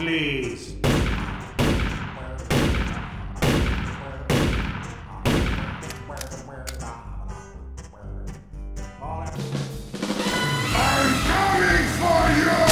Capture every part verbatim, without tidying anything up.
please. I'm coming for you!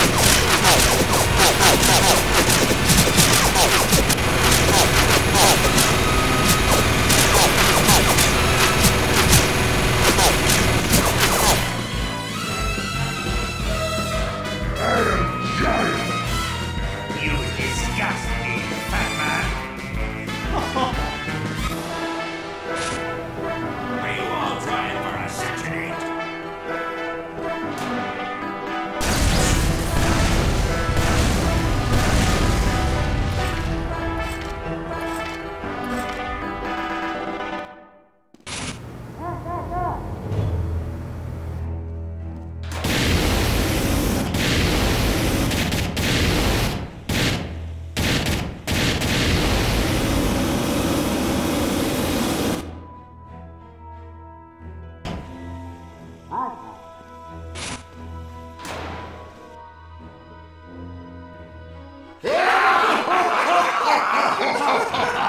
I am giant! You disgust me, fat man. Are you all trying for a section eight? Ha ha ha ha!